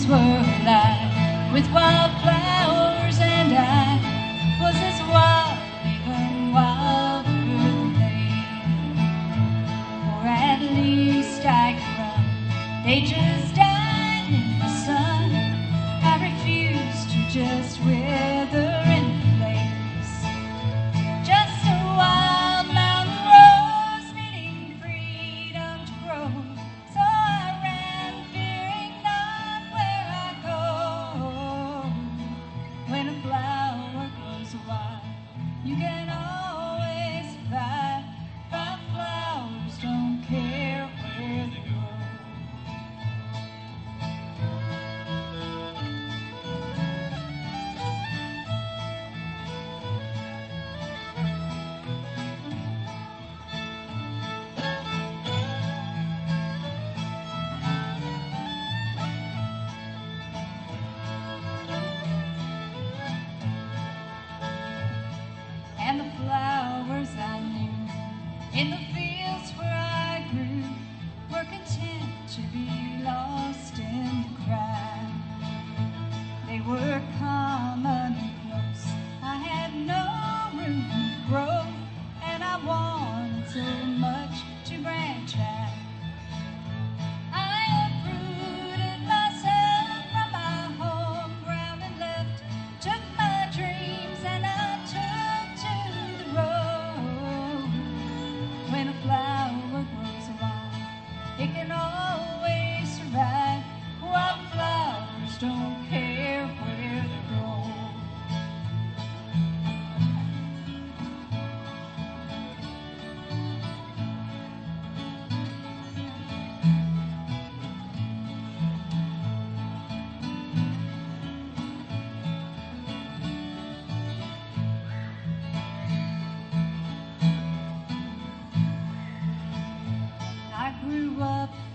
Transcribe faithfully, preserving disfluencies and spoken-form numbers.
were alive with wildflowers, and I was as wild, even wilder than they. Or at least I could run. They just died in the sun. I refuse to just wither in place. Just a wild mountain rose needing freedom to grow. So I ran, fearing not where I go. When a flower grows wild, you can always survive. Wild flowers don't care where they grow. And the flowers I knew in the fields where I grew were content to be lost in the crowd. They were common and close. I had no room to grow, and I wanted so much to branch out. I uprooted myself from my home ground and left, took my dreams and I took to the road. When a flower grows wild, it can always survive. Wild flowers don't care where they grow. I grew up